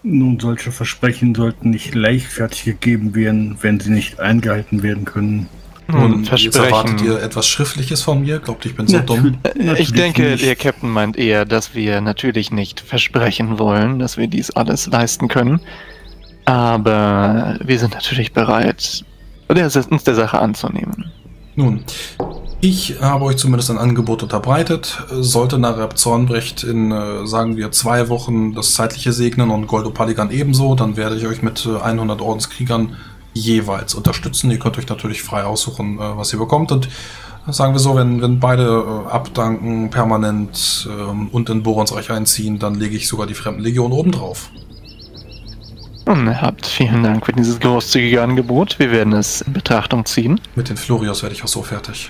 Nun, solche Versprechen sollten nicht leichtfertig gegeben werden, wenn sie nicht eingehalten werden können. Und jetzt erwartet ihr etwas Schriftliches von mir? Glaubt, ich bin so dumm? Ich denke, der Captain meint eher, dass wir natürlich nicht versprechen wollen, dass wir dies alles leisten können. Aber wir sind natürlich bereit, uns der Sache anzunehmen. Nun, ich habe euch zumindest ein Angebot unterbreitet. Sollte Nareb Zornbrecht in, sagen wir, 2 Wochen das Zeitliche segnen und Goldo Paligan ebenso, dann werde ich euch mit 100 Ordenskriegern jeweils unterstützen. Ihr könnt euch natürlich frei aussuchen, was ihr bekommt. Und sagen wir so, wenn beide abdanken, permanent und in Borons Reich einziehen, dann lege ich sogar die Fremdenlegion obendrauf. Ihr habt vielen Dank für dieses großzügige Angebot. Wir werden es in Betrachtung ziehen. Mit den Florios werde ich auch so fertig.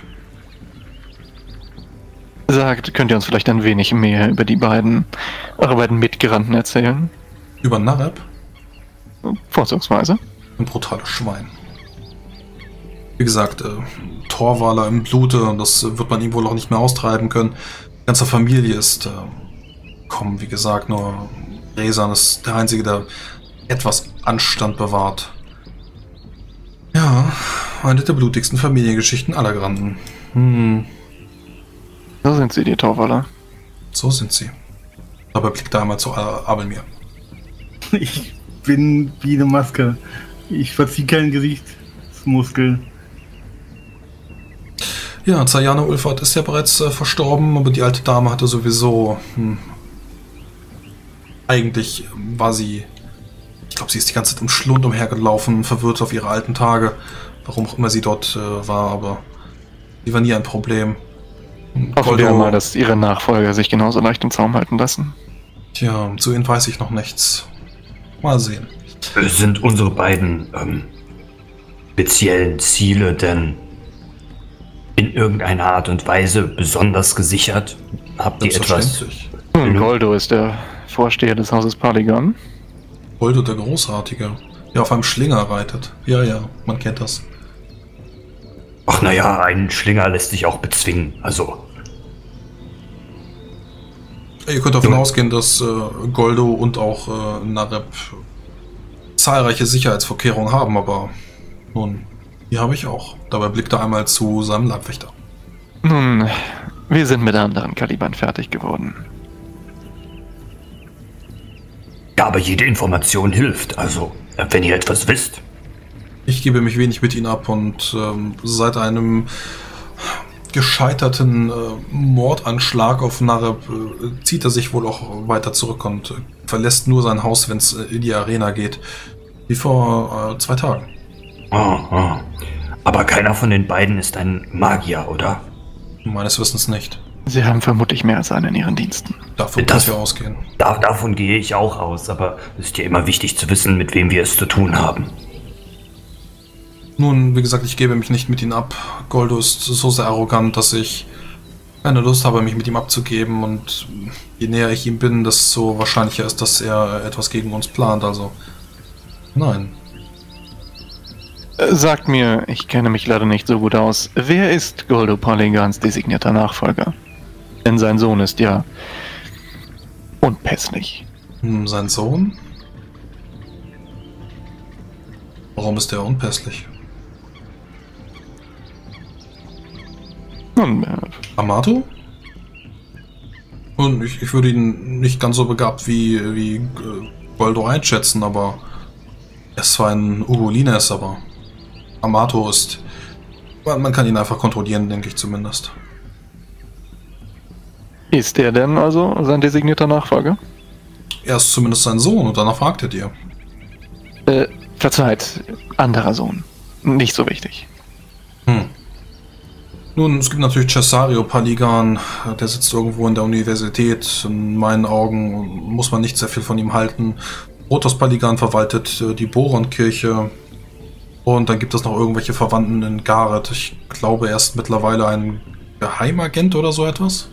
Könnt ihr uns vielleicht ein wenig mehr über eure beiden Mitgerannten erzählen? Über Nareb? Vorzugsweise. Ein brutales Schwein. Wie gesagt, Torwaler im Blute, und das wird man ihm wohl auch nicht mehr austreiben können. Die ganze Familie ist, wie gesagt, nur Resan ist der Einzige, der etwas Anstand bewahrt. Ja, eine der blutigsten Familiengeschichten aller Granden. So sind sie, die Torwaler. So sind sie. Dabei blickt er einmal zu Abelmir. Ich bin wie eine Maske. Ich verziehe kein Gesichtsmuskel. Ja, Zayana Ulfert ist ja bereits verstorben, aber die alte Dame hatte sowieso... Eigentlich war sie... Ich glaube, sie ist die ganze Zeit im Schlund umhergelaufen, verwirrt auf ihre alten Tage. Warum auch immer sie dort war, aber sie war nie ein Problem. Hoffen wir mal, dass ihre Nachfolger sich genauso leicht im Zaum halten lassen. Tja, zu ihnen weiß ich noch nichts. Mal sehen. Sind unsere beiden speziellen Ziele denn in irgendeiner Art und Weise besonders gesichert? Habt ihr etwas? Goldo ist der Vorsteher des Hauses Paligan. Goldo der Großartige, der auf einem Schlinger reitet. Ja, man kennt das. Ach naja, ein Schlinger lässt sich auch bezwingen, also... Ihr könnt davon ausgehen, dass Goldo und auch Nareb zahlreiche Sicherheitsvorkehrungen haben, aber nun, die habe ich auch. Dabei blickt er einmal zu seinem Leibwächter. Nun, wir sind mit anderen Kalibern fertig geworden. Ja, aber jede Information hilft, also, wenn ihr etwas wisst. Ich gebe mich wenig mit ihnen ab und seit einem gescheiterten Mordanschlag auf Nareb zieht er sich wohl auch weiter zurück und verlässt nur sein Haus, wenn es in die Arena geht. Wie vor 2 Tagen. Aber keiner von den beiden ist ein Magier, oder? Meines Wissens nicht. Sie haben vermutlich mehr als einen in ihren Diensten. Davon können wir ausgehen. Davon gehe ich auch aus, aber es ist ja immer wichtig zu wissen, mit wem wir es zu tun haben. Nun, wie gesagt, ich gebe mich nicht mit ihm ab. Goldo ist so sehr arrogant, dass ich keine Lust habe, mich mit ihm abzugeben. Und je näher ich ihm bin, desto wahrscheinlicher ist, dass er etwas gegen uns plant. Also, nein. Sagt mir, ich kenne mich leider nicht so gut aus, wer ist Goldo Paligans designierter Nachfolger? Denn sein Sohn ist ja unpässlich. Sein Sohn? Warum ist er unpässlich? Nun, Amato? Und ich würde ihn nicht ganz so begabt wie Goldo einschätzen, aber er ist zwar ein Ugolines, aber Amato ist... Man kann ihn einfach kontrollieren, denke ich zumindest. Ist er denn also sein designierter Nachfolger? Er ist zumindest sein Sohn und danach fragt er dir. Verzeiht, anderer Sohn. Nicht so wichtig. Nun, es gibt natürlich Cesario Paligan, der sitzt irgendwo in der Universität. In meinen Augen muss man nicht sehr viel von ihm halten. Protos Paligan verwaltet die Boron-Kirche. Und dann gibt es noch irgendwelche Verwandten in Gareth. Ich glaube, er ist mittlerweile ein Geheimagent oder so etwas.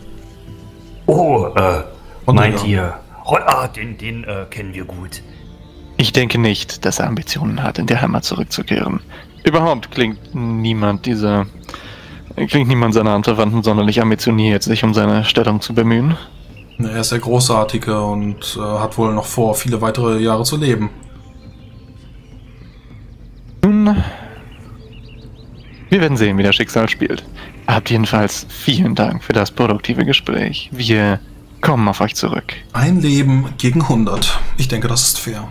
Meint ihr? Den kennen wir gut. Ich denke nicht, dass er Ambitionen hat, in die Heimat zurückzukehren. Überhaupt klingt niemand seiner Anverwandten sonderlich ambitioniert, sich um seine Stellung zu bemühen. Er ist der Großartige und hat wohl noch vor, viele weitere Jahre zu leben. Nun, wir werden sehen, wie das Schicksal spielt. Habt jedenfalls vielen Dank für das produktive Gespräch. Wir kommen auf euch zurück. Ein Leben gegen 100. Ich denke, das ist fair.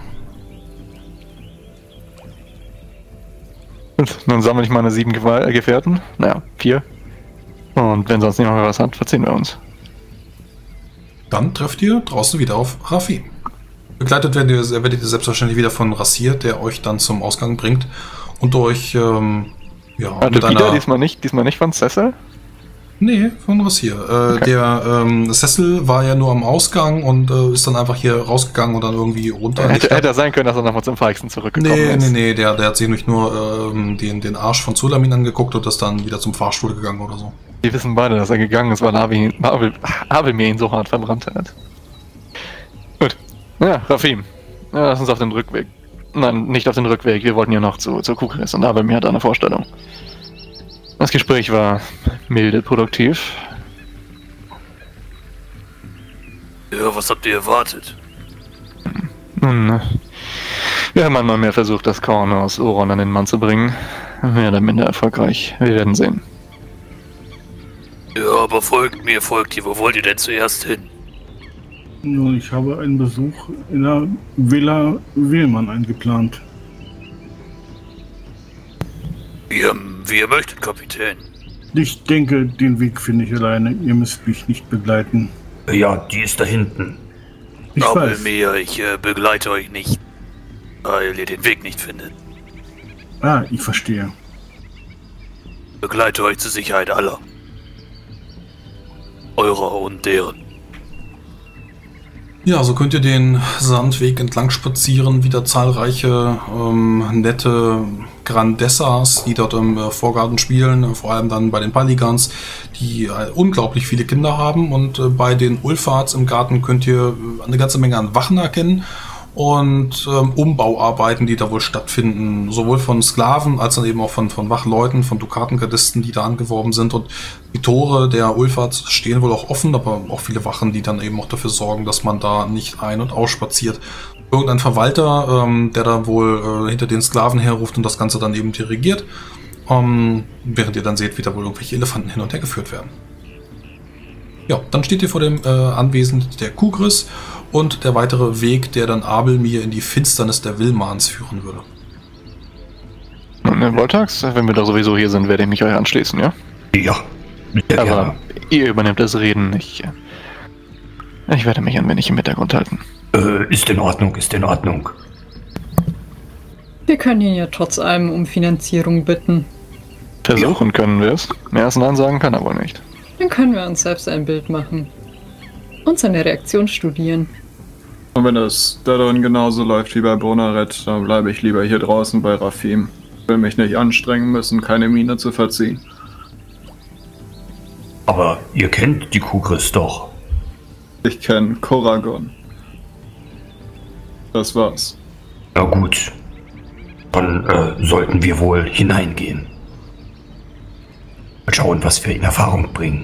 Und nun sammle ich meine 7 Gefährten. Naja, 4. Und wenn sonst niemand mehr was hat, verziehen wir uns. Dann trefft ihr draußen wieder auf Raffi. Begleitet werdet ihr selbstverständlich wieder von Rassier, der euch dann zum Ausgang bringt und euch, mit einer... Diesmal nicht von Cecil? Nee, von Rassier. Okay. Der Cecil war ja nur am Ausgang und ist dann einfach hier rausgegangen und dann irgendwie runter. Hätte sein können, dass er nochmal zum Feichsten zurückgekommen ist. Nee, der hat sich nicht nur den Arsch von Zulamin angeguckt und ist dann wieder zum Fahrstuhl gegangen oder so. Wir wissen beide, dass er gegangen ist, weil Abel mir ihn so hart verbrannt hat. Gut. Ja, Rafim. Ja, lass uns auf den Rückweg. Nein, nicht auf den Rückweg. Wir wollten ja noch zur Kukris und Abel mir hat eine Vorstellung. Das Gespräch war milde produktiv. Ja, was habt ihr erwartet? Nun, wir haben einmal mehr versucht, das Korn aus Oron an den Mann zu bringen. Mehr oder minder erfolgreich. Wir werden sehen. Ja, aber folgt mir, Wo wollt ihr denn zuerst hin? Nun, ich habe einen Besuch in der Villa Willmann eingeplant. Wie ihr möchtet, Kapitän. Ich denke, den Weg finde ich alleine. Ihr müsst mich nicht begleiten. Ja, die ist da hinten. Ich Aber weiß. ich begleite euch nicht, weil ihr den Weg nicht findet. Ah, ich verstehe. Begleite euch zur Sicherheit aller. Eurer und deren. Ja, so könnt ihr den Sandweg entlang spazieren, wieder zahlreiche nette Grandessas, die dort im Vorgarten spielen, vor allem dann bei den Paligans, die unglaublich viele Kinder haben, und bei den Ulfats im Garten könnt ihr eine ganze Menge an Wachen erkennen und Umbauarbeiten, die da wohl stattfinden, sowohl von Sklaven als dann eben auch von Wachleuten, von Dukatengardisten, die da angeworben sind, und die Tore der Ulfats stehen wohl auch offen, aber auch viele Wachen, die dann eben auch dafür sorgen, dass man da nicht ein- und ausspaziert. Irgendein Verwalter, der da wohl hinter den Sklaven herruft und das Ganze dann eben dirigiert, während ihr dann seht, wie da wohl irgendwelche Elefanten hin und her geführt werden. Ja, dann steht ihr vor dem Anwesen der Kukris und der weitere Weg, der dann Abel mir in die Finsternis der Willmans führen würde. Nun, Voltax, wenn wir doch sowieso hier sind, werde ich mich euch anschließen, ja? Ja, sehr Aber gerne. ihr übernehmt das Reden. Ich werde mich ein wenig im Hintergrund halten. Ist in Ordnung, ist in Ordnung. Wir können ihn ja trotz allem um Finanzierung bitten. Versuchen können wir es. Mehr als Nein sagen kann er wohl nicht. Dann können wir uns selbst ein Bild machen. Und seine Reaktion studieren. Und wenn es darin genauso läuft wie bei Bonaret, dann bleibe ich lieber hier draußen bei Rafim. Will mich nicht anstrengen müssen, keine Miene zu verziehen. Aber ihr kennt die Kukris doch. Ich kenne Koragon. Das war's. Na gut. Dann sollten wir wohl hineingehen. Mal schauen, was wir in Erfahrung bringen.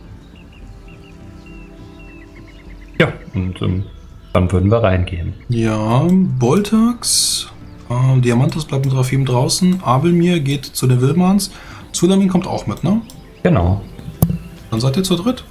Ja, und dann würden wir reingehen. Ja, Boltax, Diamantes bleibt mit Rafim draußen, Abelmir geht zu den Willmans, Zulamin kommt auch mit, ne? Genau. Dann seid ihr zu dritt.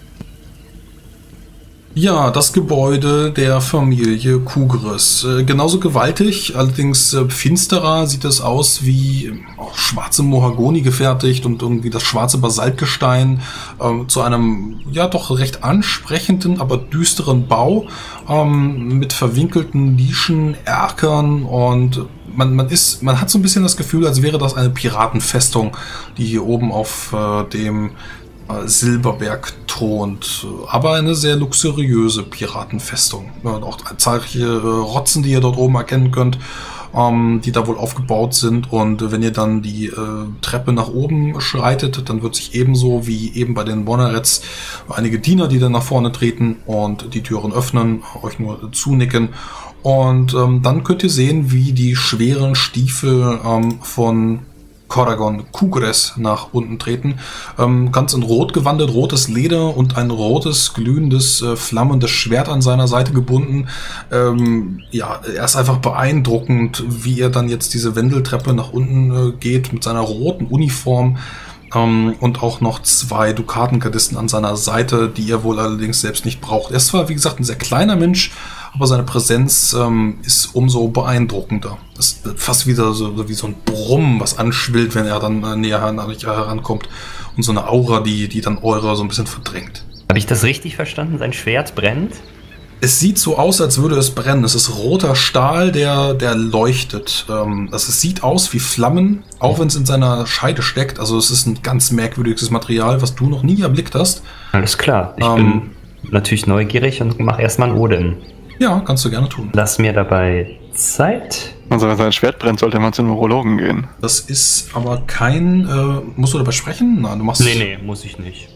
Ja, das Gebäude der Familie Kugris. Genauso gewaltig, allerdings finsterer sieht es aus wie schwarze Mohagoni gefertigt und irgendwie das schwarze Basaltgestein zu einem, ja doch recht ansprechenden, aber düsteren Bau mit verwinkelten Nischen, Erkern, und man hat so ein bisschen das Gefühl, als wäre das eine Piratenfestung, die hier oben auf dem Silberberg thront, aber eine sehr luxuriöse Piratenfestung. Auch zahlreiche Rotzen, die ihr dort oben erkennen könnt, die da wohl aufgebaut sind, und wenn ihr dann die Treppe nach oben schreitet, dann wird sich ebenso wie eben bei den Bonnerets einige Diener, die dann nach vorne treten und die Türen öffnen, euch nur zunicken, und dann könnt ihr sehen, wie die schweren Stiefel von Koragon Kugres nach unten treten. Ganz in Rot gewandelt, rotes Leder und ein rotes, glühendes, flammendes Schwert an seiner Seite gebunden. Ja, er ist einfach beeindruckend, wie er dann jetzt diese Wendeltreppe nach unten geht mit seiner roten Uniform. Und auch noch 2 Dukatenkadisten an seiner Seite, die er wohl allerdings selbst nicht braucht. Er ist zwar, wie gesagt, ein sehr kleiner Mensch, aber seine Präsenz ist umso beeindruckender. Das ist fast wieder so wie so ein Brummen, was anschwillt, wenn er dann näher an euch herankommt. Und so eine Aura, die dann eure so ein bisschen verdrängt. Habe ich das richtig verstanden? Sein Schwert brennt? Es sieht so aus, als würde es brennen. Es ist roter Stahl, der leuchtet. Es sieht aus wie Flammen, auch wenn es in seiner Scheide steckt. Also es ist ein ganz merkwürdiges Material, was du noch nie erblickt hast. Alles klar. Ich bin natürlich neugierig und mache erstmal einen Odin. Ja, kannst du gerne tun. Lass mir dabei Zeit. Also wenn sein Schwert brennt, sollte man zum Neurologen gehen. Das ist aber kein... musst du dabei sprechen? Nein, du machst... Nee, muss ich nicht.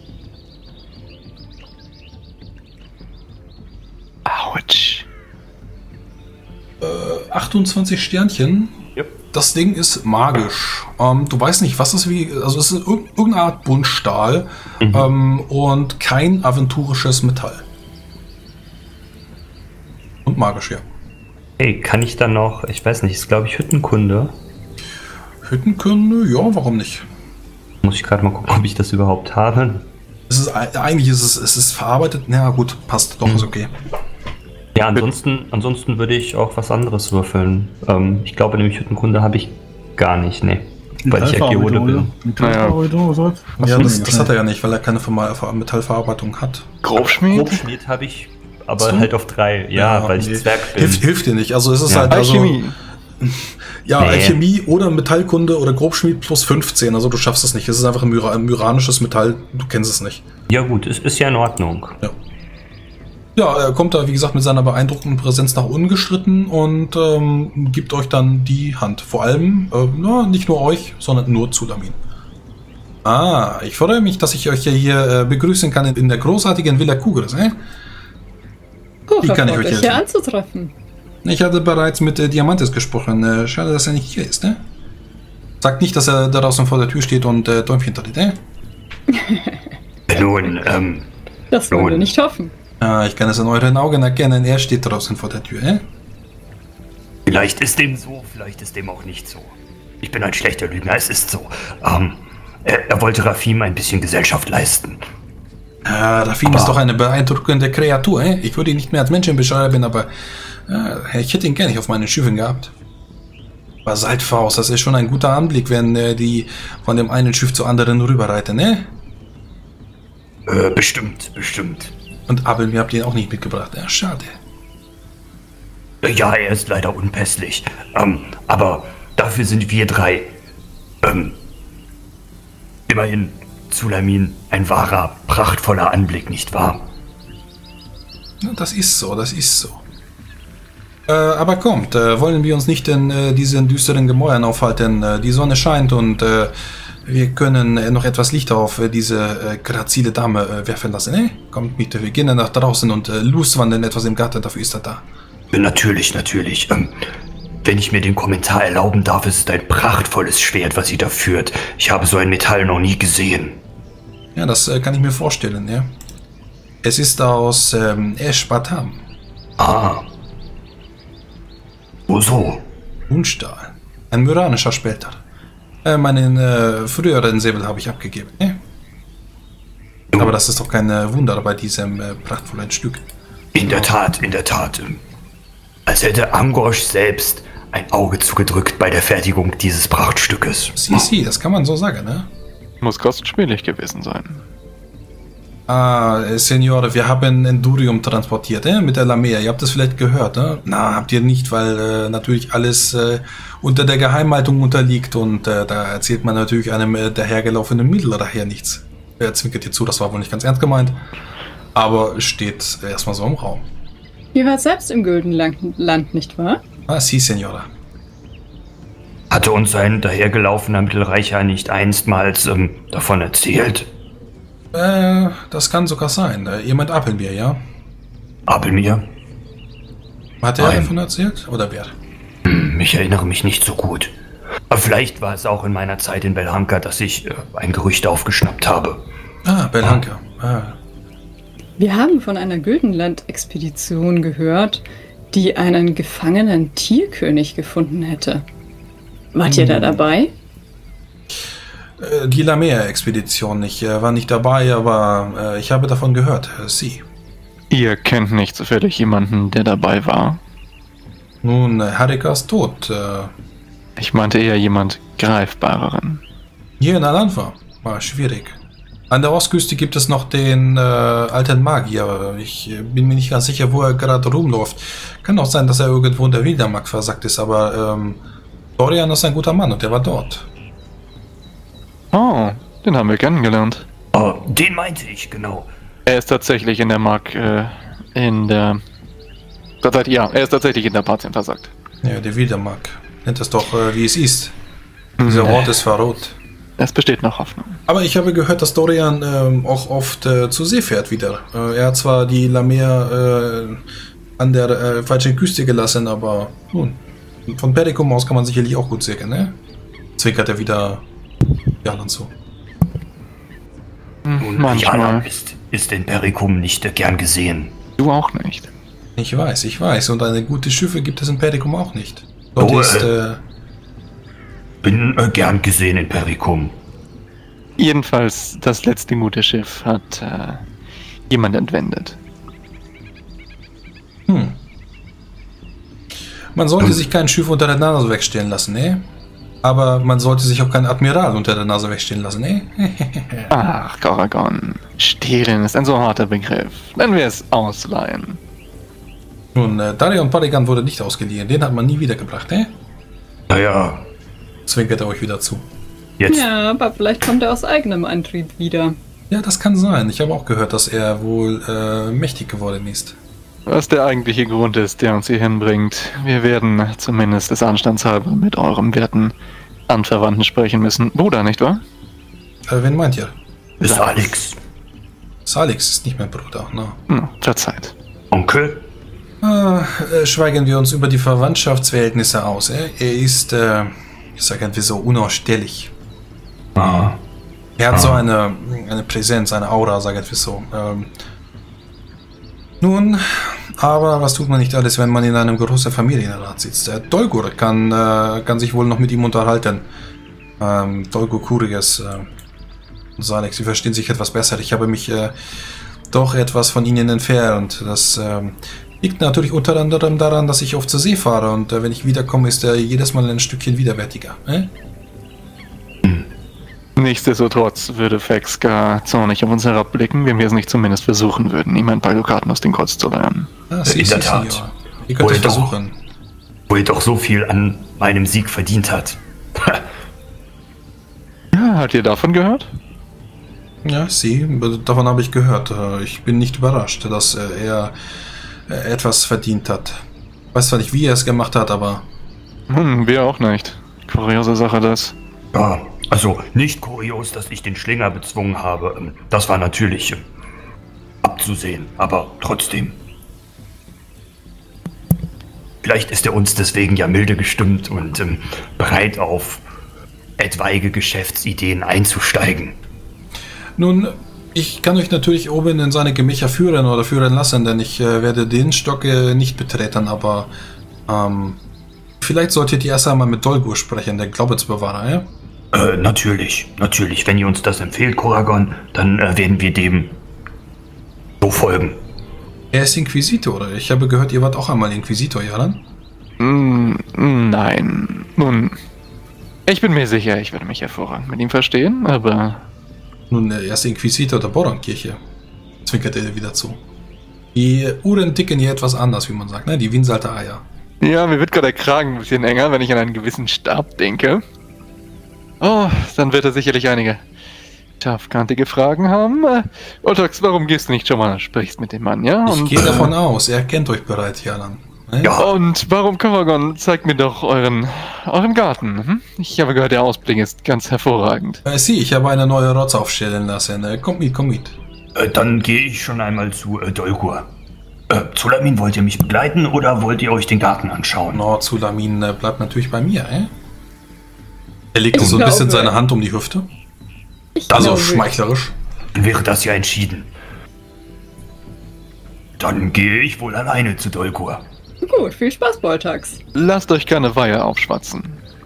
Autsch. 28 Sternchen. Yep. Das Ding ist magisch. Du weißt nicht, was es wie... Also es ist irgendeine Art Buntstahl und kein aventurisches Metall. Und magisch, ja. Hey, kann ich dann noch... Ich weiß nicht, ist glaube ich Hüttenkunde. Hüttenkunde? Ja, warum nicht? Muss ich gerade mal gucken, ob ich das überhaupt habe. Eigentlich ist es verarbeitet. Na gut, passt. Doch, ist okay. Ja, ansonsten würde ich auch was anderes würfeln. Ich glaube nämlich Hüttenkunde habe ich gar nicht, ne. Weil ich ja Geode bin. Metallverarbeitung, was? Ja, das hat er ja nicht, weil er keine Metallverarbeitung hat. Grobschmied? Grobschmied habe ich, aber halt auf 3. Ja, weil ich Zwerg bin. Hilft dir nicht. Also es ist Ja. halt... Alchemie. Ja, Nee. Alchemie oder Metallkunde oder Grobschmied plus 15. Also du schaffst es nicht. Es ist einfach ein myranisches Metall. Du kennst es nicht. Ja gut, es ist ja in Ordnung. Ja, er kommt da, wie gesagt, mit seiner beeindruckenden Präsenz nach unten geschritten und gibt euch dann die Hand. Vor allem, nicht nur euch, sondern nur Zulamin. Ich freue mich, dass ich euch hier begrüßen kann in der großartigen Villa Kugres. Wie kann ich euch euch helfen? hier anzutreffen. Ich hatte bereits mit Diamantis gesprochen. Schade, dass er nicht hier ist, ne? Sagt nicht, dass er da draußen vor der Tür steht und Däumchen dreht, ne? Nun, Das wollen wir Nun. nicht hoffen. Ich kann es in euren Augen erkennen. Er steht draußen vor der Tür, ne? vielleicht ist dem so, vielleicht ist dem auch nicht so. Ich bin ein schlechter Lügner, es ist so. Er wollte Rafim ein bisschen Gesellschaft leisten. Rafim ist doch eine beeindruckende Kreatur, eh? Ich würde ihn nicht mehr als Menschen beschreiben, aber ich hätte ihn gerne nicht auf meinen Schiffen gehabt. Basaltfaust, das ist schon ein guter Anblick, wenn die von dem einen Schiff zu anderen rüberreiten, ne? Bestimmt. Und Abel, mir habt ihr ihn auch nicht mitgebracht, ja, schade. Ja, er ist leider unpässlich. Aber dafür sind wir 3. Immerhin, Zulamin, ein wahrer, prachtvoller Anblick, nicht wahr? Ja, das ist so. Aber kommt, wollen wir uns nicht in diesen düsteren Gemäuern aufhalten. Die Sonne scheint und wir können noch etwas Licht auf diese grazile Dame werfen lassen, ne? Kommt mit, wir gehen dann nach draußen und loswandern etwas im Garten, dafür ist er da. Natürlich. Wenn ich mir den Kommentar erlauben darf, es ist ein prachtvolles Schwert, was sie da führt. Ich habe so ein Metall noch nie gesehen. Ja, das kann ich mir vorstellen, ja. Es ist aus Eshbatam. Wo so? Unstahl. Ein myranischer Spelter. Meinen früheren Säbel habe ich abgegeben, ne? Aber das ist doch kein Wunder bei diesem prachtvollen Stück. In der Tat. Als hätte Angosh selbst ein Auge zugedrückt bei der Fertigung dieses Prachtstückes. Sie, das kann man so sagen, ne? Muss kostenspielig gewesen sein. Senior, wir haben Endurium transportiert, mit der Lamea. Ihr habt das vielleicht gehört, ne? Na, habt ihr nicht, weil natürlich alles unter der Geheimhaltung unterliegt und da erzählt man natürlich einem dahergelaufenen Mittelreicher nichts. Er zwinkert dir zu, das war wohl nicht ganz ernst gemeint, aber steht erstmal so im Raum. Ihr wart selbst im Güldenland, nicht wahr? Sie, Senora. Hatte uns ein dahergelaufener Mittelreicher nicht einstmals davon erzählt? Das kann sogar sein. Jemand Appelbier, ja? Appelbier? Hat er Nein. davon erzählt? Oder wer? Ich erinnere mich nicht so gut. Aber vielleicht war es auch in meiner Zeit in Belhanka, dass ich ein Gerücht aufgeschnappt habe. Ah, Belhanka. Ah. Wir haben von einer Güldenland-Expedition gehört, die einen gefangenen Tierkönig gefunden hätte. Wart ihr da dabei? Die Lamea-Expedition. Ich war nicht dabei, aber ich habe davon gehört. Sie. Ihr kennt nicht zufällig jemanden, der dabei war? Nun, Harika ist tot. Ich meinte eher jemand Greifbareren. Hier in Alanfa. War schwierig. An der Ostküste gibt es noch den alten Magier. Ich bin mir nicht ganz sicher, wo er gerade rumläuft. Kann auch sein, dass er irgendwo in der Wildermark versackt ist, aber Dorian ist ein guter Mann und der war dort. Oh, den haben wir kennengelernt. Oh, den meinte ich, genau. Er ist tatsächlich in der Mark, in der... Ja, er ist tatsächlich in der Patien versagt. Ja, der Wildermark. Nennt es doch, wie es ist. Dieser Ort ist verrot. Es besteht noch Hoffnung. Aber ich habe gehört, dass Dorian auch oft zur See fährt wieder. Er hat zwar die Lamea an der falschen Küste gelassen, aber nun, von Perikum aus kann man sicherlich auch gut segeln, ne? Zwinkert er wieder Jalan zu. Und Manchmal. Jalan ist in Perikum nicht gern gesehen. Du auch nicht. Ich weiß. Und eine gute Schiffe gibt es in Perikum auch nicht. Dort ist, bin gern gesehen in Perikum. Jedenfalls, das letzte gute Schiff hat jemand entwendet. Man sollte sich kein Schiff unter der Nase wegstehen lassen, ne? Aber man sollte sich auch keinen Admiral unter der Nase wegstehen lassen, ne? Ach, Koragon. Stehlen ist ein so harter Begriff. Nennen wir es ausleihen. Nun, Darion Parigan wurde nicht ausgeliehen. Den hat man nie wiedergebracht, ne? Naja, Zwinkert er euch wieder zu. jetzt. Ja, aber vielleicht kommt er aus eigenem Antrieb wieder. Ja, das kann sein. Ich habe auch gehört, dass er wohl mächtig geworden ist. Was der eigentliche Grund ist, der uns hier hinbringt. Wir werden zumindest des Anstands halber mit eurem werten Anverwandten sprechen müssen. Bruder, nicht wahr? Wen meint ihr? Ist Alex. Salix ist nicht mein Bruder, ne? Verzeiht. Onkel? Schweigen wir uns über die Verwandtschaftsverhältnisse aus. Er ist, sagen wir so, unausstehlich. Ah. Er hat so eine Präsenz, eine Aura, sagen wir so. Nun, aber was tut man nicht alles, wenn man in einem großen Familienrat sitzt? Dolgur kann sich wohl noch mit ihm unterhalten. Dolgur Kuriges und Salix, sie verstehen sich etwas besser. Ich habe mich doch etwas von ihnen entfernt. Das liegt natürlich unter anderem daran, dass ich oft zur See fahre und wenn ich wiederkomme, ist er jedes Mal ein Stückchen widerwärtiger. Nichtsdestotrotz würde Fex gar zornig auf uns herabblicken, wenn wir es nicht zumindest versuchen würden, ihm ein paar Dukaten aus den Kolz zu leihen. In der Tat. Ihr könnt es versuchen. Wo er doch so viel an meinem Sieg verdient hat. Ja, habt ihr davon gehört? Ja, davon habe ich gehört. Ich bin nicht überrascht, dass er etwas verdient hat. Weiß zwar nicht, wie er es gemacht hat, aber... Wir auch nicht. Kuriose Sache das. Ja, also nicht kurios, dass ich den Schlinger bezwungen habe. Das war natürlich abzusehen, aber trotzdem. Vielleicht ist er uns deswegen ja milde gestimmt und bereit auf etwaige Geschäftsideen einzusteigen. Nun, ich kann euch natürlich oben in seine Gemächer führen oder führen lassen, denn ich werde den Stock nicht betreten, aber vielleicht solltet ihr erst einmal mit Dolgur sprechen, der Glaubensbewahrer, ja? Natürlich. Wenn ihr uns das empfehlt, Koragon, dann werden wir dem so folgen. Er ist Inquisitor. Ich habe gehört, ihr wart auch einmal Inquisitor, Jalan? Nein. Nun, ich bin mir sicher, ich werde mich hervorragend mit ihm verstehen, aber... Nun, er ist Inquisitor der Boron-Kirche. Zwinkert er wieder zu. Die Uhren ticken hier etwas anders, wie man sagt, ne? Die Winsalter Eier. Ja, mir wird gerade der Kragen ein bisschen enger, wenn ich an einen gewissen Stab denke. Oh, dann wird er sicherlich einige scharfkantige Fragen haben. Ultox, warum gehst du nicht schon mal sprichst mit dem Mann, ja? Ich gehe davon aus, er kennt euch bereits, Jalan. Ne? Ja. Und warum, Koragon, zeigt mir doch euren Garten. Hm? Ich habe gehört, der Ausblick ist ganz hervorragend. Ich habe eine neue Rotz aufstellen lassen. Kommt mit. Dann gehe ich schon einmal zu Dolgur. Zulamin, wollt ihr mich begleiten oder wollt ihr euch den Garten anschauen? No, Zulamin bleibt natürlich bei mir, Er legte so ein bisschen seine Hand um die Hüfte. Also schmeichlerisch. Dann wäre das ja entschieden. Dann gehe ich wohl alleine zu Dolgur. Gut, viel Spaß, Boltax. Lasst euch keine Weihe aufschwatzen.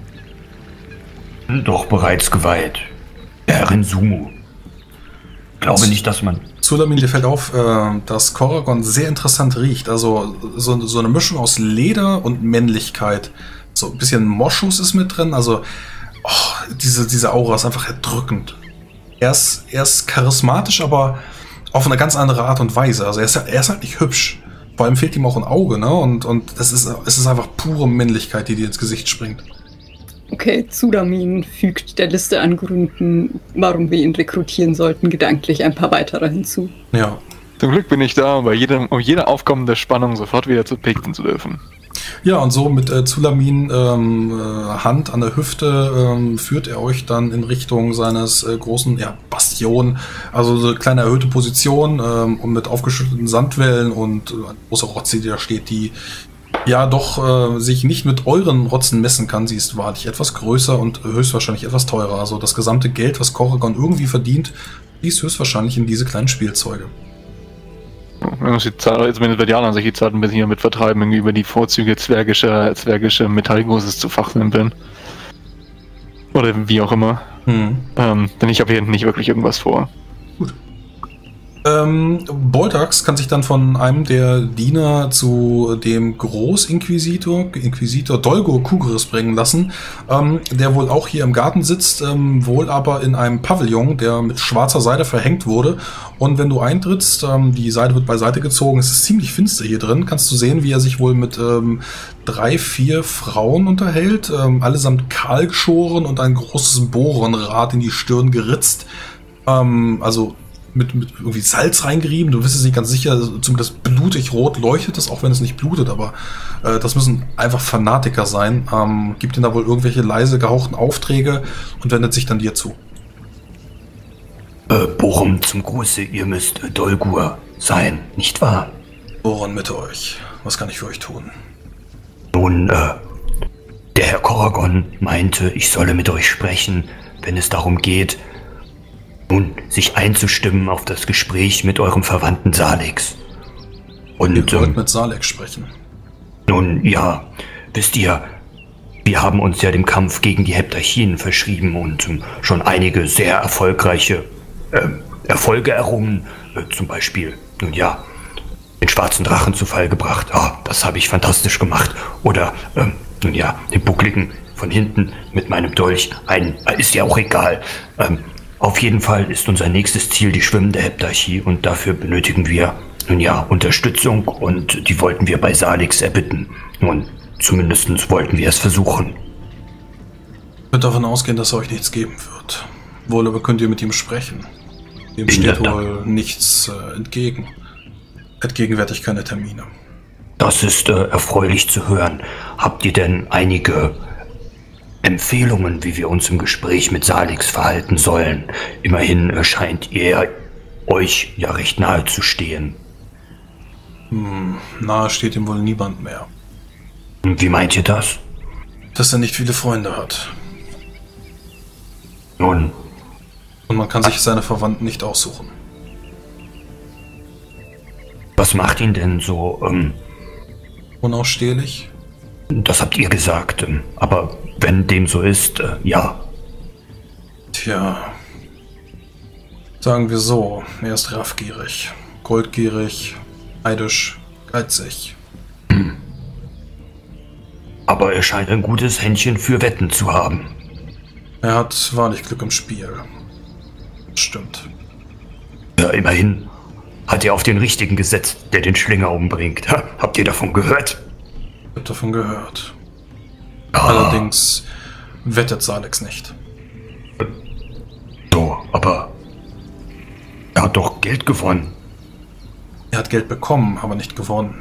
Doch bereits geweiht. Herrin Sumu. Glaube nicht, dass man... Zulamin, dir fällt auf, dass Korragon sehr interessant riecht. Also so eine Mischung aus Leder und Männlichkeit. So ein bisschen Moschus ist mit drin. Also diese Aura ist einfach erdrückend. Er ist charismatisch, aber auf eine ganz andere Art und Weise. Also er ist halt nicht hübsch. Vor allem fehlt ihm auch ein Auge, ne? Und es ist einfach pure Männlichkeit, die dir ins Gesicht springt. Okay, Zulamin fügt der Liste an Gründen, warum wir ihn rekrutieren sollten, gedanklich ein paar weitere hinzu. Ja. Zum Glück bin ich da, um jede aufkommende Spannung sofort wieder zu picken zu dürfen. Ja, und so mit Zulamin Hand an der Hüfte führt er euch dann in Richtung seines großen Bastion, also so eine kleine erhöhte Position und mit aufgeschütteten Sandwällen und eine große Rotze, die da steht, die ja doch sich nicht mit euren Rotzen messen kann. Sie ist wahrlich etwas größer und höchstwahrscheinlich etwas teurer. Also das gesamte Geld, was Korragon irgendwie verdient, fließt höchstwahrscheinlich in diese kleinen Spielzeuge. Zumindest wird Jana sich die Zeit ein bisschen damit vertreiben, irgendwie über die Vorzüge zwergische Metallgroßes zu fachsimpeln. Oder wie auch immer. Denn ich habe hier nicht wirklich irgendwas vor. Gut. Boltax kann sich dann von einem der Diener zu dem Großinquisitor Dolgur Kugris bringen lassen, der wohl auch hier im Garten sitzt, wohl aber in einem Pavillon, der mit schwarzer Seide verhängt wurde. Und wenn du eintrittst, die Seide wird beiseite gezogen, es ist ziemlich finster hier drin, kannst du sehen, wie er sich wohl mit 3, 4 Frauen unterhält, allesamt kahl geschoren und ein großes Bohrenrad in die Stirn geritzt. Also mit irgendwie Salz reingerieben, du bist es nicht ganz sicher, zumindest blutig rot leuchtet es, auch wenn es nicht blutet, aber das müssen einfach Fanatiker sein. Gibt ihnen da wohl irgendwelche leise gehauchten Aufträge und wendet sich dann dir zu. Borum zum Gruße, ihr müsst Dolgur sein, nicht wahr? Boron, mit euch. Was kann ich für euch tun? Nun, der Herr Korragon meinte, ich solle mit euch sprechen, wenn es darum geht, nun, sich einzustimmen auf das Gespräch mit eurem Verwandten Salix. Und ihr wollt mit Salix sprechen? Nun, ja, wisst ihr, wir haben uns ja dem Kampf gegen die Heptarchien verschrieben und schon einige sehr erfolgreiche Erfolge errungen. Zum Beispiel, nun ja, den schwarzen Drachen zu Fall gebracht. Das habe ich fantastisch gemacht. Oder, nun ja, den Buckligen von hinten mit meinem Dolch. Ist ja auch egal. Auf jeden Fall ist unser nächstes Ziel die schwimmende Heptarchie und dafür benötigen wir, nun ja, Unterstützung und die wollten wir bei Salix erbitten. Und zumindest wollten wir es versuchen. Ich würde davon ausgehen, dass er euch nichts geben wird. Wohl aber könnt ihr mit ihm sprechen. Dem steht wohl nichts entgegen. Hat gegenwärtig keine Termine. Das ist erfreulich zu hören. Habt ihr denn einige Empfehlungen, wie wir uns im Gespräch mit Salix verhalten sollen? Immerhin scheint er euch ja recht nahe zu stehen. Nahe steht ihm wohl niemand mehr. Wie meint ihr das? Dass er nicht viele Freunde hat. Nun. Und man kann sich seine Verwandten nicht aussuchen. Was macht ihn denn so, unausstehlich? Das habt ihr gesagt, aber wenn dem so ist, ja. Tja. Sagen wir so, er ist raffgierig, goldgierig, neidisch, geizig. Aber er scheint ein gutes Händchen für Wetten zu haben. Er hat wahrlich Glück im Spiel. Stimmt. Ja, immerhin hat er auf den Richtigen gesetzt, der den Schlinger umbringt. Habt ihr davon gehört? Ich hab davon gehört. Allerdings wettet Salix nicht. So, aber er hat doch Geld gewonnen. Er hat Geld bekommen, aber nicht gewonnen.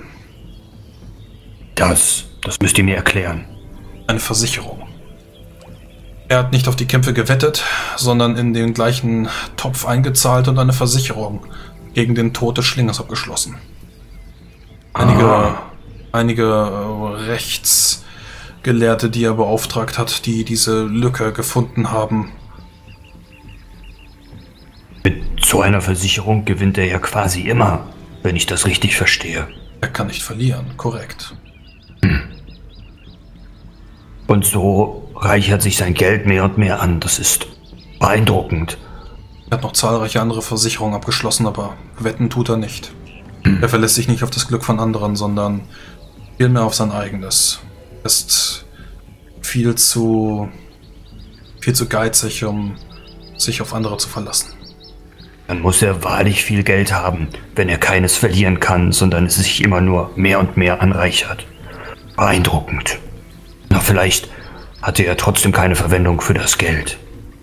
Das müsst ihr mir erklären. Eine Versicherung. Er hat nicht auf die Kämpfe gewettet, sondern in den gleichen Topf eingezahlt und eine Versicherung gegen den Tod des Schlingers abgeschlossen. Einige Gelehrte, die er beauftragt hat, die diese Lücke gefunden haben. Mit so einer Versicherung gewinnt er ja quasi immer, wenn ich das richtig verstehe. Er kann nicht verlieren, korrekt. Und so reichert sich sein Geld mehr und mehr an. Das ist beeindruckend. Er hat noch zahlreiche andere Versicherungen abgeschlossen, aber wetten tut er nicht. Er verlässt sich nicht auf das Glück von anderen, sondern vielmehr auf sein eigenes. Er ist viel zu geizig, um sich auf andere zu verlassen. Dann muss er wahrlich viel Geld haben, wenn er keines verlieren kann, sondern es sich immer nur mehr und mehr anreichert. Beeindruckend. Na, vielleicht hatte er trotzdem keine Verwendung für das Geld.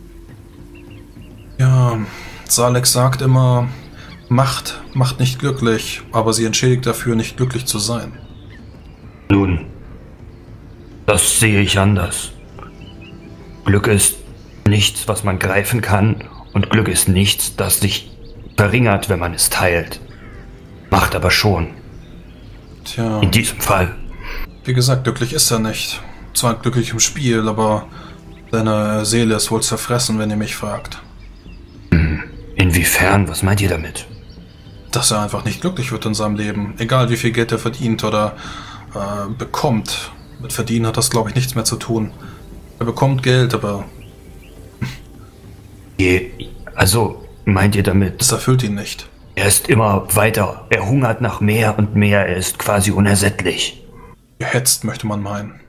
Ja, Salex sagt immer, Macht macht nicht glücklich, aber sie entschädigt dafür, nicht glücklich zu sein. Nun, das sehe ich anders. Glück ist nichts, was man greifen kann, und Glück ist nichts, das sich verringert, wenn man es teilt. Macht aber schon. Tja, In diesem Fall. wie gesagt, glücklich ist er nicht. Zwar glücklich im Spiel, aber seine Seele ist wohl zerfressen, wenn ihr mich fragt. Inwiefern? Was meint ihr damit? Dass er einfach nicht glücklich wird in seinem Leben. Egal wie viel Geld er verdient oder bekommt. Mit Verdienen hat das, glaube ich, nichts mehr zu tun. Er bekommt Geld, aber Also, meint ihr damit, es erfüllt ihn nicht. er ist immer weiter, er hungert nach mehr und mehr, er ist quasi unersättlich. Gehetzt, möchte man meinen.